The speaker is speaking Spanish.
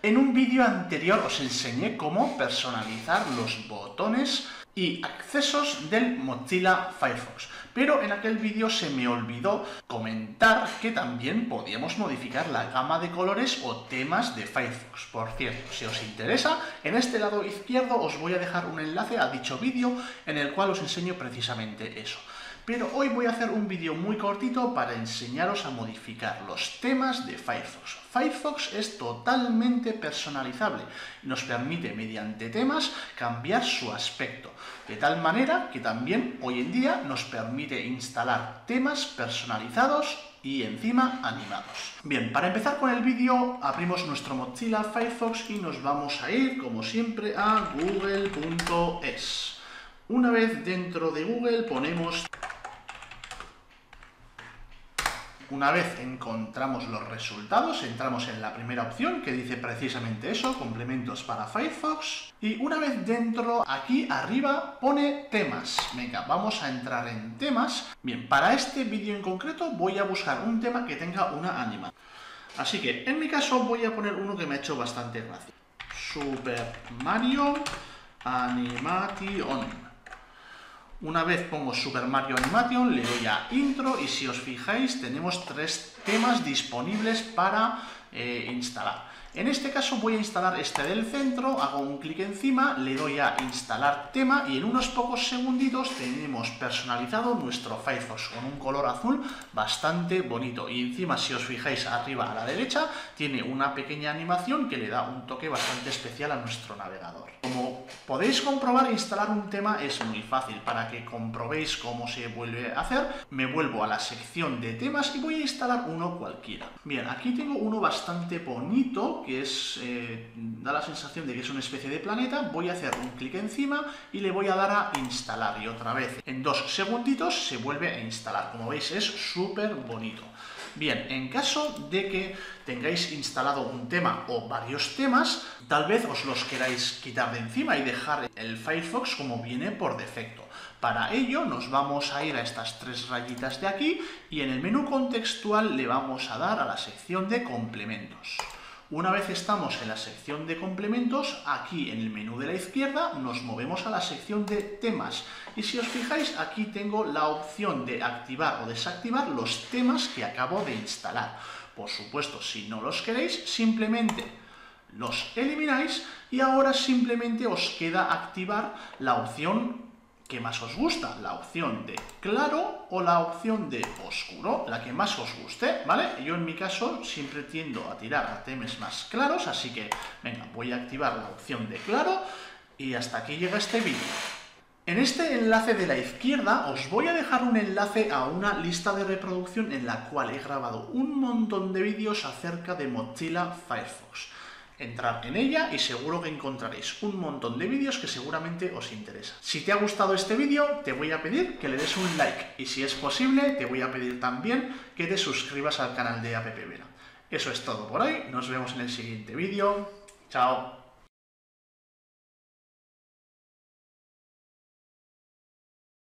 En un vídeo anterior os enseñé cómo personalizar los botones y accesos del Mozilla Firefox, pero en aquel vídeo se me olvidó comentar que también podíamos modificar la gama de colores o temas de Firefox. Por cierto, si os interesa, en este lado izquierdo os voy a dejar un enlace a dicho vídeo en el cual os enseño precisamente eso. Pero hoy voy a hacer un vídeo muy cortito para enseñaros a modificar los temas de Firefox. Firefox es totalmente personalizable y nos permite, mediante temas, cambiar su aspecto, de tal manera que también hoy en día nos permite instalar temas personalizados y encima animados. Bien, para empezar con el vídeo, abrimos nuestro Mozilla Firefox y nos vamos a ir, como siempre, a google.es. Una vez dentro de Google ponemos... Una vez encontramos los resultados, entramos en la primera opción que dice precisamente eso, complementos para Firefox. Y una vez dentro, aquí arriba pone temas. Venga, vamos a entrar en temas. Bien, para este vídeo en concreto voy a buscar un tema que tenga una animación. Así que en mi caso voy a poner uno que me ha hecho bastante gracia. Super Mario Animation. Una vez pongo Super Mario Animation, le doy a Intro y si os fijáis tenemos 3 temas disponibles para instalar. En este caso voy a instalar este del centro, hago un clic encima, le doy a Instalar tema y en unos pocos segunditos tenemos personalizado nuestro Firefox con un color azul bastante bonito. Y encima, si os fijáis arriba a la derecha, tiene una pequeña animación que le da un toque bastante especial a nuestro navegador. Como podéis comprobar, instalar un tema es muy fácil. Para que comprobéis cómo se vuelve a hacer, me vuelvo a la sección de temas y voy a instalar uno cualquiera. Bien, aquí tengo uno bastante bonito, que es, da la sensación de que es una especie de planeta. Voy a hacer un clic encima y le voy a dar a instalar y otra vez en 2 segunditos se vuelve a instalar. Como veis es súper bonito. Bien, en caso de que tengáis instalado un tema o varios temas, tal vez os los queráis quitar de encima y dejar el Firefox como viene por defecto. Para ello nos vamos a ir a estas 3 rayitas de aquí y en el menú contextual le vamos a dar a la sección de complementos. Una vez estamos en la sección de complementos, aquí en el menú de la izquierda nos movemos a la sección de temas. Y si os fijáis, aquí tengo la opción de activar o desactivar los temas que acabo de instalar. Por supuesto, si no los queréis, simplemente los elimináis y ahora simplemente os queda activar la opción que más os gusta, la opción de claro o la opción de oscuro, la que más os guste, ¿vale? Yo en mi caso siempre tiendo a tirar a temas más claros, así que venga, voy a activar la opción de claro y hasta aquí llega este vídeo. En este enlace de la izquierda os voy a dejar un enlace a una lista de reproducción en la cual he grabado un montón de vídeos acerca de Mozilla Firefox. Entrad en ella y seguro que encontraréis un montón de vídeos que seguramente os interesan. Si te ha gustado este vídeo, te voy a pedir que le des un like y si es posible, te voy a pedir también que te suscribas al canal de AppVera. Eso es todo por hoy, nos vemos en el siguiente vídeo. Chao.